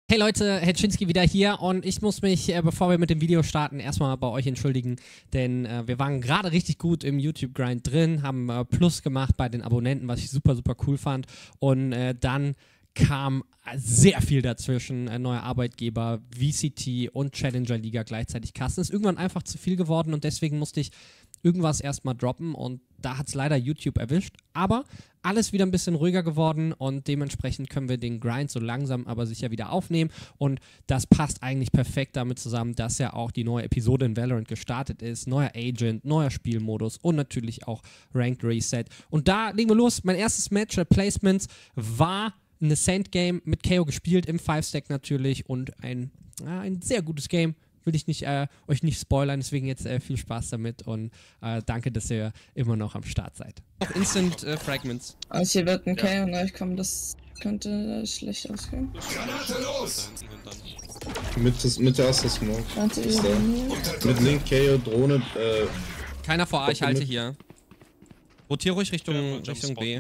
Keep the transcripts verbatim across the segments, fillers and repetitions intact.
Hey Leute, Hetschinski wieder hier und ich muss mich, äh, bevor wir mit dem Video starten, erstmal bei euch entschuldigen, denn äh, wir waren gerade richtig gut im YouTube-Grind drin, haben äh, Plus gemacht bei den Abonnenten, was ich super, super cool fand, und äh, dann kam sehr viel dazwischen, ein neuer Arbeitgeber, V C T und Challenger Liga gleichzeitig casten. Ist irgendwann einfach zu viel geworden und deswegen musste ich irgendwas erstmal droppen und da hat es leider YouTube erwischt, aber alles wieder ein bisschen ruhiger geworden und dementsprechend können wir den Grind so langsam aber sicher wieder aufnehmen und das passt eigentlich perfekt damit zusammen, dass ja auch die neue Episode in Valorant gestartet ist, neuer Agent, neuer Spielmodus und natürlich auch Ranked Reset. Und da legen wir los. Mein erstes Match, Placements, war ein Ascent Game mit K O gespielt, im five stack natürlich, und ein, ja, ein sehr gutes Game. Will ich nicht, äh, euch nicht spoilern, deswegen jetzt äh, viel Spaß damit und äh, danke, dass ihr immer noch am Start seid. Auch Instant äh, Fragments. Also hier wird ein K O ja. Kommen, das könnte schlecht ausgehen. Granate los! Mit, das, mit der ersten Smoke. Warte, Ist da. Mit Link, K O, Drohne, äh... Keiner vor A, ich halte hier. Rotier ruhig Richtung, ja, Richtung B.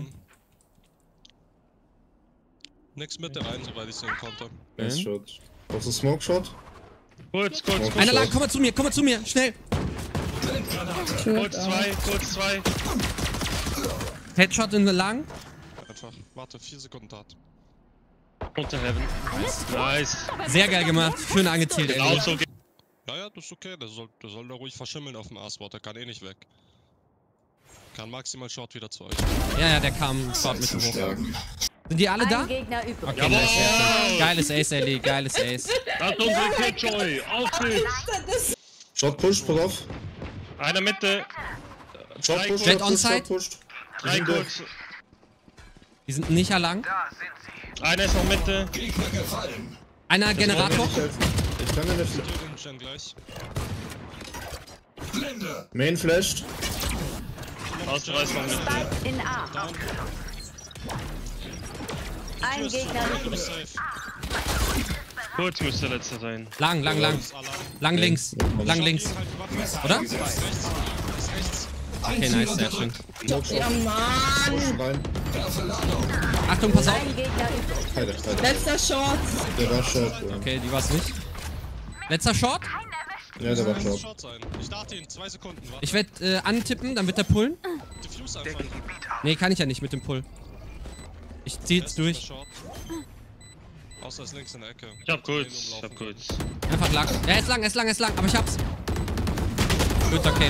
Nix Mitte rein, soweit ich sehen konnte. Nice Shot. Brauchst du Smoke Shot? Kurz, kurz, kurz. Einer lang, komm mal zu mir, komm mal zu mir, schnell! Kurz zwei, kurz zwei. Headshot in the lang. Einfach, warte, vier Sekunden Tat. Unter Heaven. Nice. Sehr geil gemacht, schön angezielt, Genau ey. so geht. Ja, ja, das ist okay, der soll, der soll da ruhig verschimmeln auf dem A-Spot, der kann eh nicht weg. Kann maximal Short wieder zu euch. Ja, ja, der kam sofort mit hoch. Sind die alle da? Okay, Jawohl. nice, sehr schön. Geiles Ace, Ellie, geiles Ace. Das ist unsere Killjoy. Auf geht's. Shot push, pass auf. Einer Mitte. Shot Drei push, kurz. Jet Shot push, onside. Shot pushed. Drei kurz. Die sind nicht lang. Einer ist noch Mitte. Einer Generator. Ich kann mir nicht... Den Gen gleich. Main flashed. Ausweis noch Mitte. In A. Down. Ein Gegner. Du bist safe. Kurz müsste der letzte sein. Lang, lang, lang. Ist allein. Lang links. Lang links. Geh halt die Waffe. Oder? Ist rechts. Ist rechts. Okay, nice, sehr schön. Smoke Shot. Ja, Mann! Push rein. Achtung, pass auf. Ein Gegner übrig. Heide, heide. Letzter Short! Der war Shot, ja. Okay, die war's nicht. Letzter Short. Ja, der war Muss Shot. Short sein. Ich starte ihn, zwei Sekunden. Warte. Ich werde äh, antippen, dann wird er pullen. Diffuse einfach. Nee, kann ich ja nicht mit dem Pull. Ich zieh jetzt durch. Short. Außer ist links in der Ecke. Ich hab kurz. Ich hab kurz. Einfach lang. Er ist lang, er ist lang, er ist lang, aber ich hab's. Gut, okay.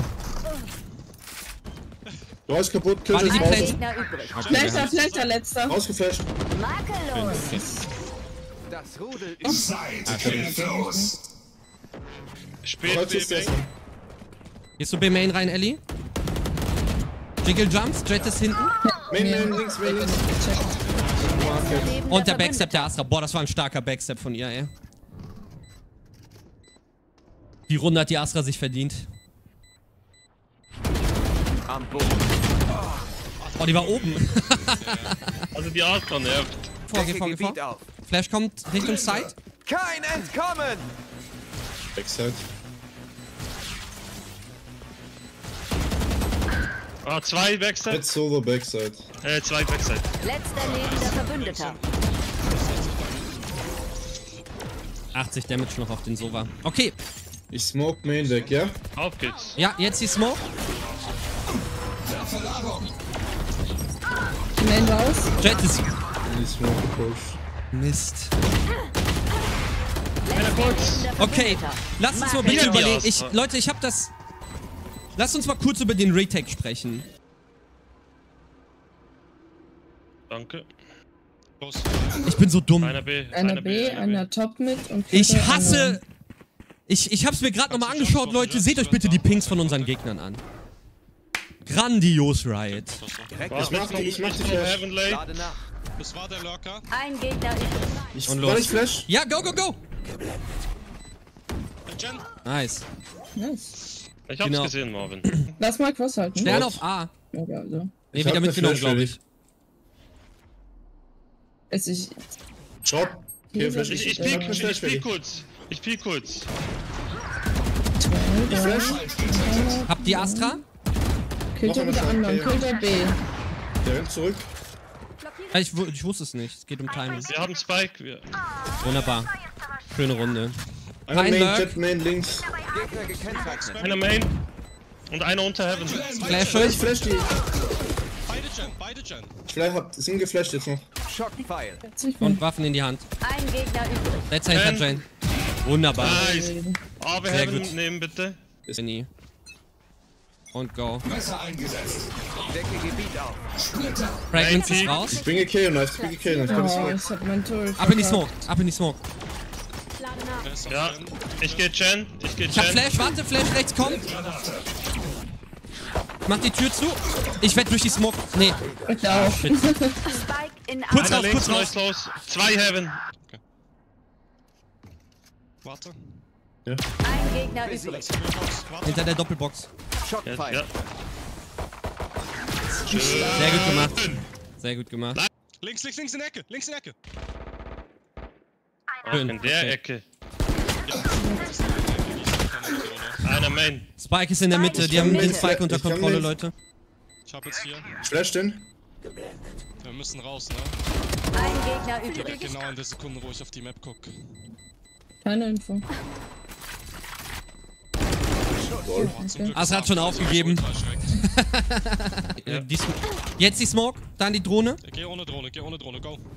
Du hast kaputt, War Kill die ist Plate? raus. Gegner übrig. Okay, wir Flechter, haben's. Flechter, letzter! Rausgeflasht. Makellos. Okay. Das Rudel ist Ah, schön. Spät, Kreuz ist B, das. B. Gehst du B-Main rein, Ellie? Jiggle Jumps, Jet ist hinten. Main, main, links, main, links. Und der Backstep der Astra. Boah, das war ein starker Backstep von ihr, ey. Die Runde hat die Astra sich verdient. am Boden. Oh, die war oben. Also die Astra nervt. Vor, geh vor, geh vor. Gebiet auf. Flash kommt Richtung Side. Kein Entkommen! Backside. Ah, zwei Backside. Jetzt solo Backside. Äh, zwei Backside. Letzter lebender Verbündeter. achtzig Damage noch auf den Sova. Okay. Ich smoke Main weg, ja? Auf geht's. Ja, jetzt die Smoke. Main raus. Jet ist... Die Smoke gepusht. Mist. Einer kurz. Okay, lass uns mal bitte Wieder die überlegen. Ich, Astra. Leute, ich hab das... Lass uns mal kurz über den Retake sprechen. Danke. Los. Ich bin so dumm. Einer B. Einer B, einer Top mit und Ich Vierter hasse... Ich, ich hab's mir gerade nochmal angeschaut, Leute. Seht euch bitte die Pings von unseren Gegnern an. Grandios, Riot. Direkt Was Ich mach die, ich mach die Flash. Heaven Lake. Lade nach. Das war der Lurker. Ein Gegner übrig. Ich, Und war los. ich Flash? Ja, go, go, go. Gen. Nice. Nice. Ich hab's Genau. gesehen, Marvin. Lass mal Cross halten. Stern auf A. Okay, also. Nee, Ich wieder hab ne mitgenommen, Flash, glaube ich. Ist ich. Shot. Kill Flash. Ich, ich hab piek, ne ich, Flash ich für piek dich. kurz. Ich piek kurz. Ich Flash. Habt die Astra? Killt er Noch wieder einmal anderen. Short, Killt er B. Der rennt zurück. Ja, Ich, wu- ich wusste es nicht. Es geht um Timing. Wir haben Spike. Wir Wunderbar. Schöne Runde. Einer Kein Main, Lurk. Jet Main links. Gegner gekennzeichnet. Einer Main. Und einer unter Heaven. Flash Ich euch. flash die. Beide Gen, beide Gen. Ich flash, hab, sind geflasht jetzt noch. Schockpfeil. Und Waffen in die Hand. Ein Gegner übrig. Letzter hinter Ähm. Jane. Wunderbar. Nice. Aber Sehr Heaven gut. nehmen bitte. Ist nie. Und go. Decke Gebiet auf. Fragments ist Nice. raus. Ich bringe K und ich bringe K und ich Oh, bin ich hab mein Tor. Ab in die Smoke. Ab in die Smoke. Der ist auf Ja. Gen. Ich geh Gen. Ich geh Ich hab Gen. Flash. Warte, Flash rechts kommt. Mach die Tür zu. Ich werd durch die Smoke. Nee. Ich auch. Shit. Spike in Kurz Einer raus, links, kurz raus. nice close. Zwei Heaven. Warte. Ein Gegner übrig. Box, warte. Hinter der Doppelbox. Ja, Schockpfeil. ja. Sehr gut gemacht. Sehr gut gemacht. Links, links, links in der Ecke. Links in der Ecke. Ach, Schön. in der Okay. Ecke. Einer Main. Spike ist in der Mitte. Die haben den Spike unter Ich kann Kontrolle, nicht. Leute. Ich hab jetzt hier. Ich flash den. Wir müssen raus, ne? Ein Gegner übrig. Direkt genau in der Sekunde, wo ich auf die Map guck. Keine Info. Oh, zum Glück Ah, es hat ist schon er aufgegeben. ultra erschreckt. Äh, die Sm- Jetzt die Smoke. Dann die Drohne. Geh ohne Drohne, geh ohne Drohne, go.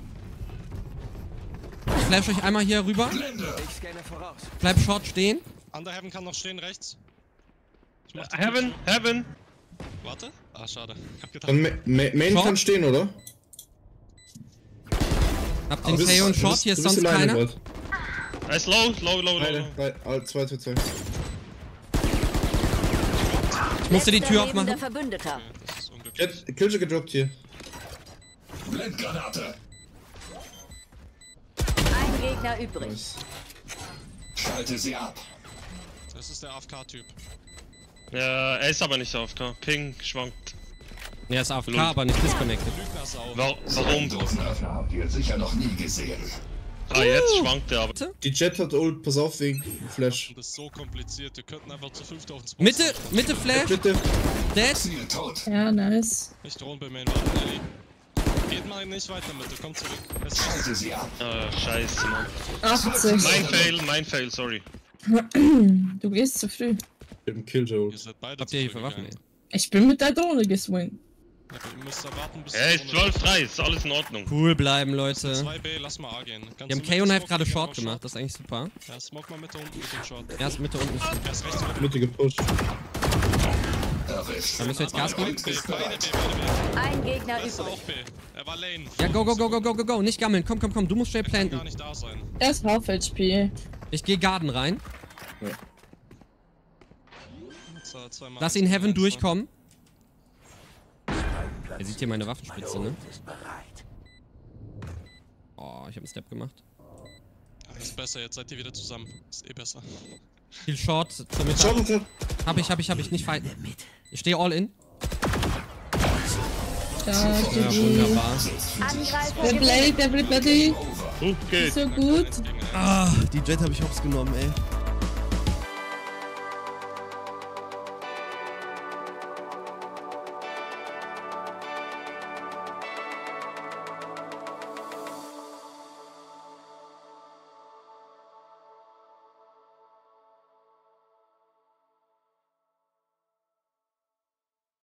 Ich flash euch einmal hier rüber. Ich scanne voraus. Bleib short stehen. Underheaven kann noch stehen, rechts. Ich mach die Tür Heaven, zu. Heaven. Warte. Ah, schade. Ich hab gedacht, Dann Ma Ma Main Short. kann stehen, oder? Hab den Du bist- K O und du Short. bist- Hier du ist bist sonst alleine keiner. grad. Er ist low, low, low, low. Beide, low. beide, all- zwei zu zwei. Ich musste die Letzter Tür lebender aufmachen. Verbündeter. okay, das ist unglücklich. Jet, Killjoy gedroppt hier. Ein Gegner übrig. Nice. Das ist der A F K-Typ. Ja, er ist aber nicht auf K. Ping schwankt. Er ist A F K, Lul. aber nicht disconnected. Lügner-Sau. Wa- Warum? Dosenöffner habt ihr sicher noch nie gesehen. Ah, jetzt schwankt er aber. Die Jet hat ult, pass auf wegen Flash. Und das ist so kompliziert. Wir könnten einfach zu fünft auf den Spot. Mitte, Mitte Flash. Bitte. Dead. Ziel tot. Ja, nice. Nicht drohen bei Main warten, Ellie. Geht mal nicht weiter Mitte, komm zurück. Es ist Schalte sie ab. Ah, scheiße, Mann. achtzig. Mein Fail, mein Fail, sorry. Du gehst zu früh. Mit dem Killjoy. Ihr seid beide Habt ihr hier für Waffen, ey? zurückgegangen. Ich bin mit der Drohne geswingt. Ja, aber ihr müsst da warten, bis Er die ist Drohne- zwölf drei, ist alles in Ordnung. Cool bleiben, Leute. zwei B, lass mal A gehen. Wir haben K O Knife gerade Short gemacht. Das ist eigentlich super. Ja, smoke mal Mitte unten mit dem Short. Erst Mitte unten. Er ist rechts mit Mitte gepusht. Erwischt. Da müssen wir jetzt Gas geben. B, beide B, beide B. Ein Gegner Er ist übrig. auch B. Er war Lane. Ja, go, go, go, go, go, go, go. Nicht gammeln. Komm, komm, komm. Du musst schnell Er kann gar planten. nicht da sein. Er ist Half H P. Ich gehe Garden rein. Zwei- zweimal Lass eins, ihn Heaven eins, ne? durchkommen. Er sieht hier meine Waffenspitze, ne? Oh, ich hab einen Step gemacht. Ja, ist besser, jetzt seid ihr wieder zusammen. Ist eh besser. Viel Short zur Mitte. Short, Short. Hab ich, hab ich, hab ich. Nicht fighten. Ich stehe all in. Da, Ja, die, wunderbar. Angreifer der Blade, gewinnen. everybody. Gut geht. So gut. Gegen- Ah, die Jet habe ich hops genommen, ey.